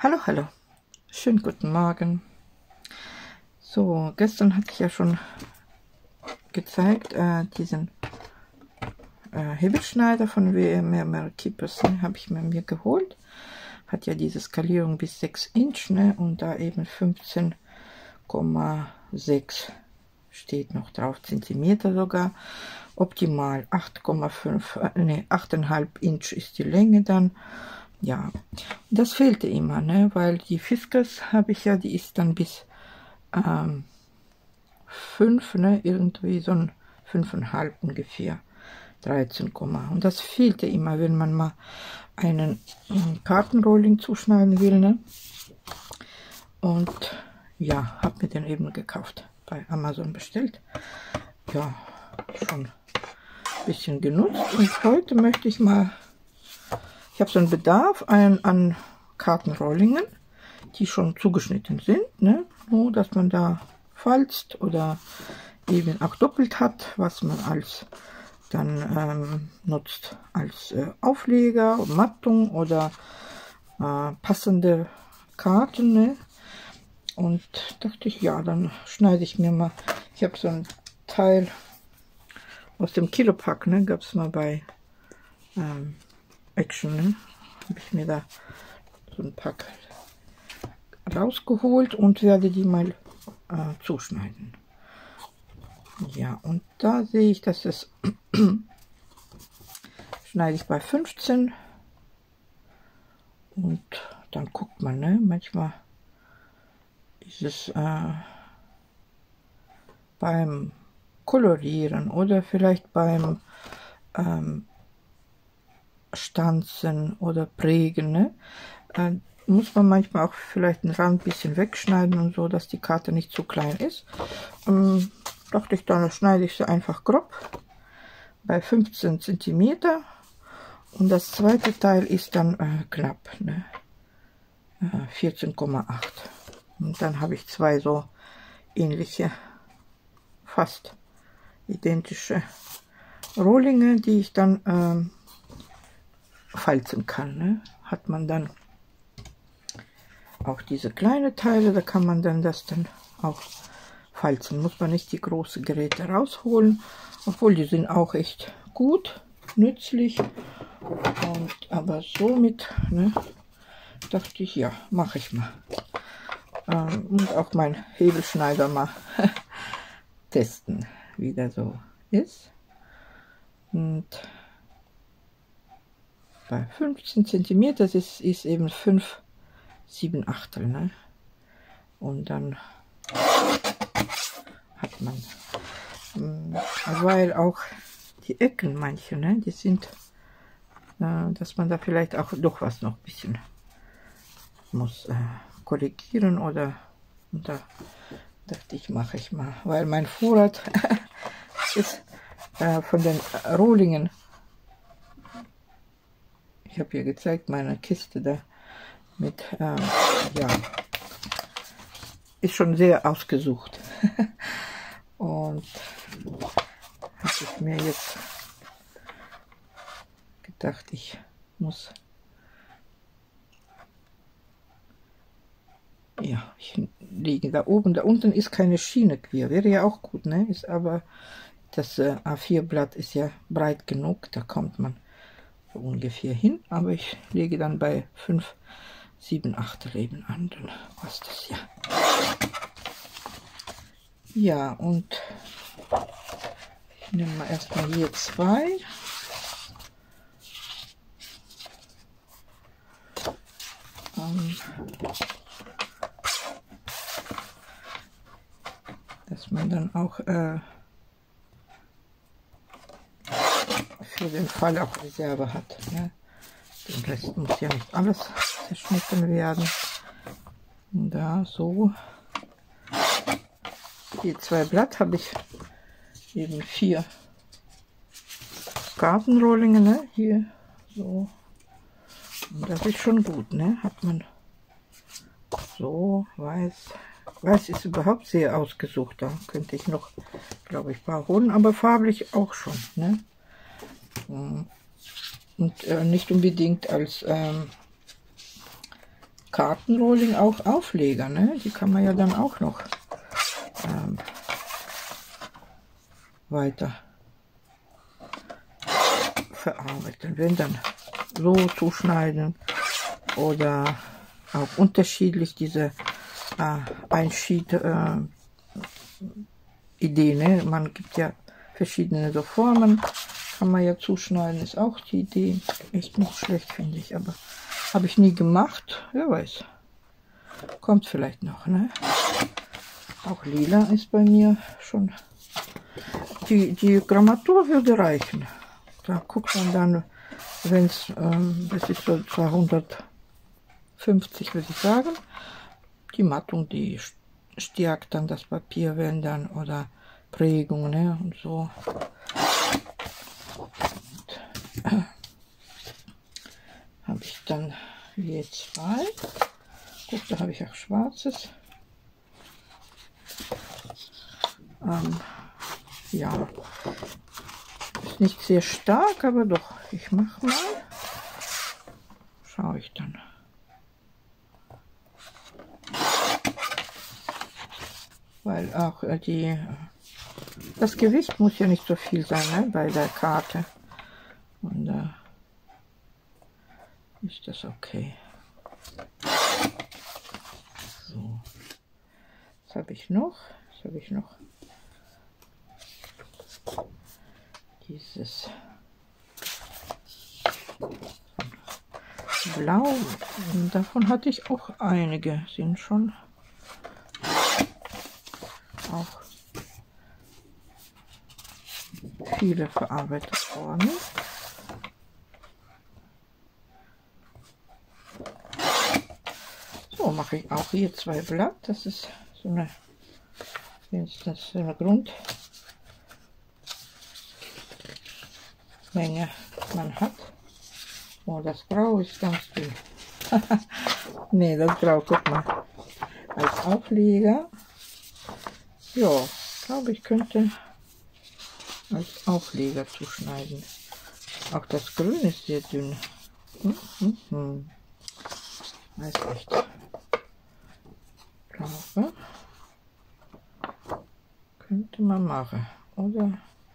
Hallo, hallo. Schönen guten Morgen. So, gestern hatte ich ja schon gezeigt, diesen Hebelschneider von WMR Keepers, ne, habe ich mir geholt. Hat ja diese Skalierung bis 6 Inch, ne, und da eben 15,6 steht noch drauf, Zentimeter sogar. Optimal 8,5 Inch ist die Länge dann. Ja, das fehlte immer, ne, weil die Fiskars habe ich ja, die ist dann bis 5, ne, irgendwie so ein 5,5 ungefähr, 13, und das fehlte immer, wenn man mal einen Kartenrolling zuschneiden will, ne, und ja, habe mir den eben gekauft, bei Amazon bestellt, ja, schon ein bisschen genutzt, und heute möchte ich mal, ich habe so einen Bedarf an Kartenrollingen, die schon zugeschnitten sind, ne? Nur, dass man da falzt oder eben auch doppelt hat, was man als dann nutzt als Aufleger, Mattung oder passende Karten, ne? Und dachte ich, ja, dann schneide ich mir mal, ich habe so ein Teil aus dem Kilopack, ne? Gab es mal bei Action, ne? Habe ich mir da so ein Pack rausgeholt und werde die mal zuschneiden. Ja, und da sehe ich, dass es schneide ich bei 15 und dann guckt man, ne? Manchmal ist es beim Kolorieren oder vielleicht beim Stanzen oder Prägen, ne? Muss man manchmal auch vielleicht den Rand ein bisschen wegschneiden und so, dass die Karte nicht zu klein ist. Dachte ich, dann schneide ich sie einfach grob bei 15 cm und das zweite Teil ist dann knapp, ne? 14,8, und dann habe ich zwei so ähnliche, fast identische Rohlinge, die ich dann falzen kann, ne? Hat man dann auch diese kleine Teile, da kann man dann das dann auch falzen. Muss man nicht die großen Geräte rausholen, obwohl die sind auch echt gut, nützlich. Und aber somit, ne, dachte ich, ja, mache ich mal. Und auch mein Hebelschneider mal testen, wie der so ist. Und bei 15 cm, das ist eben 5,7/8, ne? Und dann hat man, weil auch die Ecken, manche, ne, die sind, dass man da vielleicht auch doch was noch ein bisschen muss korrigieren oder, und da dachte ich, mache ich mal, weil mein Vorrat ist von den Rohlingen. Ich habe hier gezeigt, meine Kiste da mit, ja, ist schon sehr ausgesucht. Und habe ich mir jetzt gedacht, ich muss, ja, ich liege da oben, da unten ist keine Schiene quer, wäre ja auch gut, ne? Ist aber, das A4-Blatt ist ja breit genug, da kommt man so ungefähr hin, aber ich lege dann bei 5,7/8 eben an, dann passt das ja. Ja, und ich nehme mal erstmal hier zwei. Dass man dann auch für den Fall auch Reserve hat, ne? Den Rest muss ja nicht alles zerschnitten werden. Und da so. Die zwei Blatt habe ich eben 4 Kartenrohlinge, ne? Hier so. Und das ist schon gut, ne? Hat man so weiß. Weiß ist überhaupt sehr ausgesucht. Da könnte ich noch, glaube ich, ein paar holen, aber farblich auch schon, ne? Und nicht unbedingt als Kartenrolling auch Aufleger, ne? Die kann man ja dann auch noch weiter verarbeiten. Wenn dann so zuschneiden oder auch unterschiedlich diese Einschied-Idee, ne? Man gibt ja verschiedene so Formen, kann man ja zuschneiden, ist auch die Idee. Ist nicht schlecht, finde ich, aber habe ich nie gemacht. Wer weiß. Kommt vielleicht noch, ne? Auch lila ist bei mir schon. Die Grammatur würde reichen. Da guckt man dann, wenn es, das ist so 250, würde ich sagen. Die Mattung, die stärkt dann das Papier, wenn dann, oder Prägung, ne, und so. Habe ich dann je 2. Guck, da habe ich auch schwarzes. Ja, ist nicht sehr stark, aber doch, ich mache mal. Schaue ich dann. Weil auch das Gewicht muss ja nicht so viel sein, ne, bei der Karte. Und da ist das okay. So. Was habe ich noch? Was habe ich noch? Dieses Blau. Und davon hatte ich auch einige. Sind schon auch viele verarbeitet worden. So mache ich auch hier 2 Blatt. Das ist so eine, so eine Grundmenge man hat. Oh, das Grau ist ganz dünn. Nee, das Grau, guck mal. Als Aufleger. Ja, glaube ich könnte als Aufleger zuschneiden. Auch das Grün ist sehr dünn. Weiß nicht. Glaube, könnte man machen. Oder?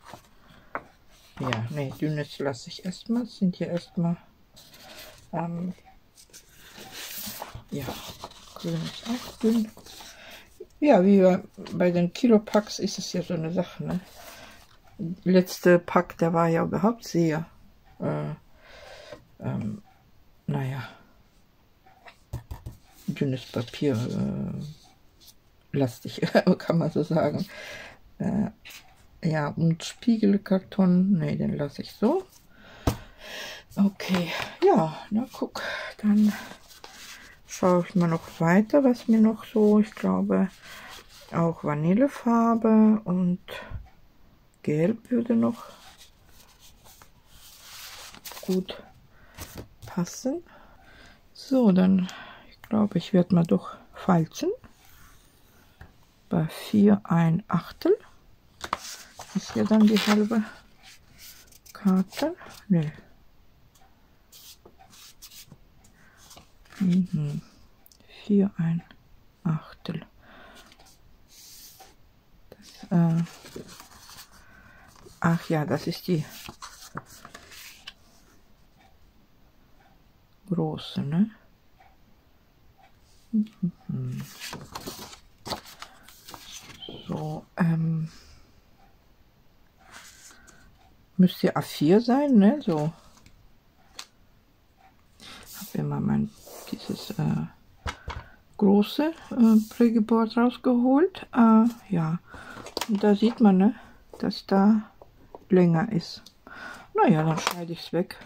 Ja, nee, dünnes lasse ich erstmal. Sind hier erstmal. Ja, grün ist auch dünn. Ja, wie bei den Kilopacks ist es ja so eine Sache, ne? Letzte Pack, der war ja überhaupt sehr, naja, dünnes Papier, lastig, kann man so sagen. Ja, und Spiegelkarton, ne, den lasse ich so. Okay, ja, na guck, dann schaue ich mal noch weiter, was mir noch so, ich glaube, auch Vanillefarbe und Gelb würde noch gut passen. So, dann, ich glaube, ich werde mal doch falzen. Bei 4 1/8 ist ja dann die halbe Karte. Nee. 4 1/8. Ach ja, das ist die große, ne? So, müsste A4 sein, ne? So. Habe immer dieses große Prägeboard rausgeholt. Ja, und da sieht man, ne, dass da länger ist. Naja, dann schneide ich es weg.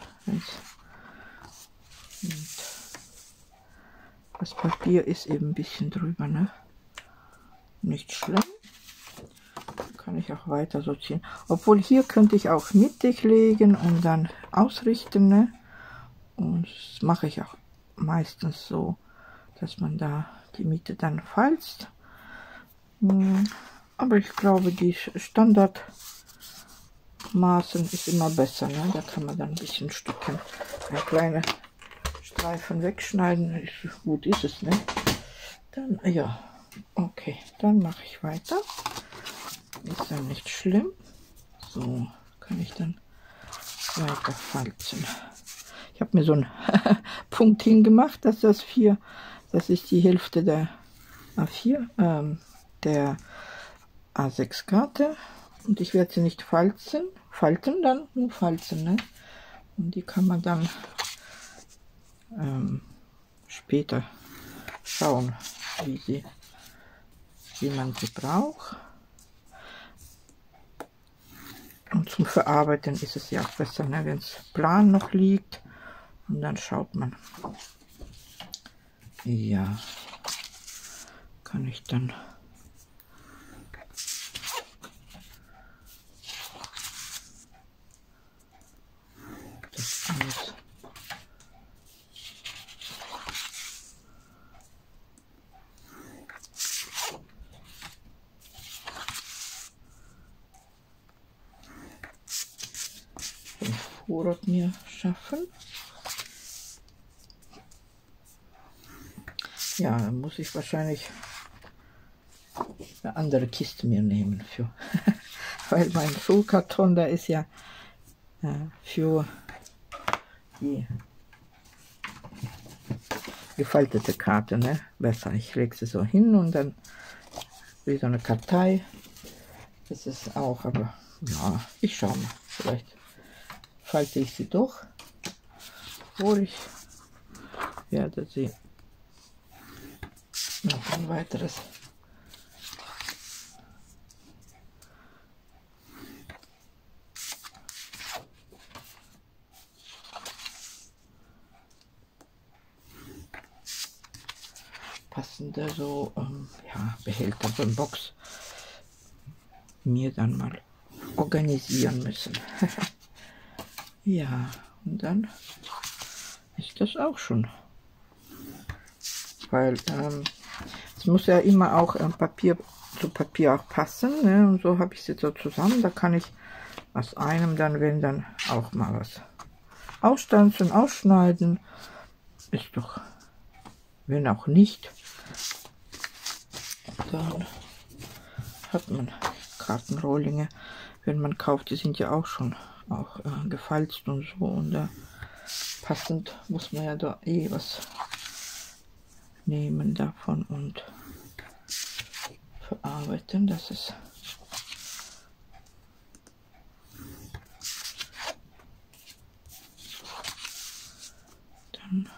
Das Papier ist eben ein bisschen drüber, ne? Nicht schlimm. Kann ich auch weiter so ziehen. Obwohl hier könnte ich auch mittig legen und dann ausrichten, ne? Und das mache ich auch meistens so, dass man da die Mitte dann falzt. Aber ich glaube, die Standardmaßen ist immer besser, ne? Da kann man dann ein bisschen stücken. Ein kleines Streifen wegschneiden. Gut ist es, ne? Dann, ja, okay, dann mache ich weiter. Ist ja nicht schlimm. So, kann ich dann weiter falzen. Ich habe mir so einen Punkt hingemacht, dass das ist die Hälfte der A4, der A6-Karte. Und ich werde sie nicht falten dann, nur falzen, ne? Und die kann man dann später schauen, wie man sie braucht. Und zum Verarbeiten ist es ja auch besser, ne, wenn es plan noch liegt. Und dann schaut man. Ja, kann ich dann das alles den Vorrat mir schaffen. Ja, dann muss ich wahrscheinlich eine andere Kiste mir nehmen für, weil mein Schulkarton, da ist ja für die gefaltete Karte, ne? Besser. Ich lege sie so hin und dann wie so eine Kartei ist es auch, aber ja, ich schaue mal. Vielleicht falte ich sie doch, obwohl ich werde sie noch ein weiteres passende so ja, Behälter, so eine Box mir dann mal organisieren müssen. Ja, und dann ist das auch schon, weil es muss ja immer auch Papier zu Papier auch passen, ne? Und so habe ich sie so zusammen. Da kann ich aus einem dann, wenn dann auch mal was ausstanzen, ausschneiden. Ist doch, wenn auch nicht, dann hat man Kartenrohlinge, wenn man kauft, die sind ja auch schon gefalzt und so, und passend muss man ja da eh was nehmen davon und verarbeiten, dass es dann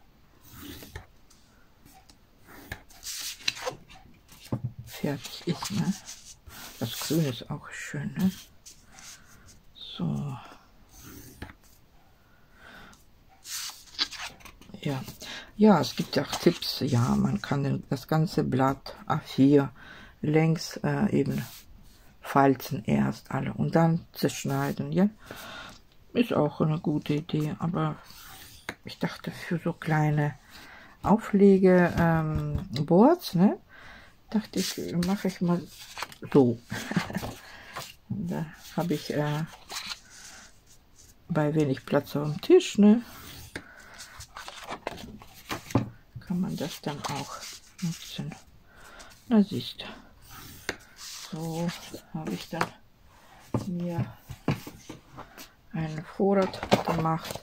fertig ist, ne? Das Grün ist auch schön, ne? So. Ja. Ja, es gibt ja auch Tipps. Ja, man kann das ganze Blatt A4 längs eben falzen erst alle und dann zerschneiden, ja. Ist auch eine gute Idee, aber ich dachte, für so kleine Auflege-Boards, ne, dachte ich, mache ich mal so. Und da habe ich bei wenig Platz auf dem Tisch, ne, kann man das dann auch nutzen. Na siehst, so habe ich dann mir einen Vorrat gemacht.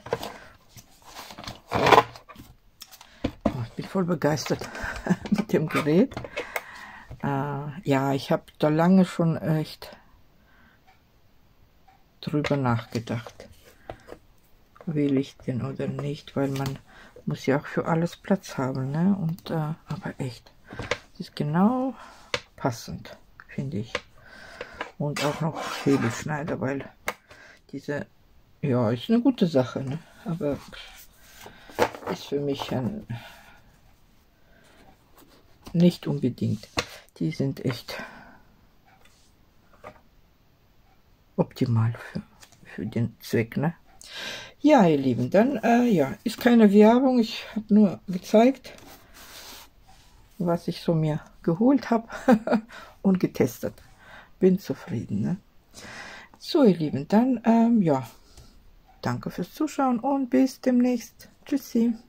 Oh, ich bin voll begeistert mit dem Gerät. Ja, ich habe da lange schon echt drüber nachgedacht, will ich den oder nicht, weil man muss ja auch für alles Platz haben, ne? Und aber echt, das ist genau passend, finde ich. Und auch noch Hebelschneider, weil diese, ja, ist eine gute Sache, ne? Aber ist für mich nicht unbedingt. Die sind echt optimal für den Zweck, ne? Ja, ihr Lieben, dann ja, ist keine Werbung. Ich habe nur gezeigt, was ich so mir geholt habe und getestet. Bin zufrieden, ne? So, ihr Lieben, dann ja, danke fürs Zuschauen und bis demnächst. Tschüssi.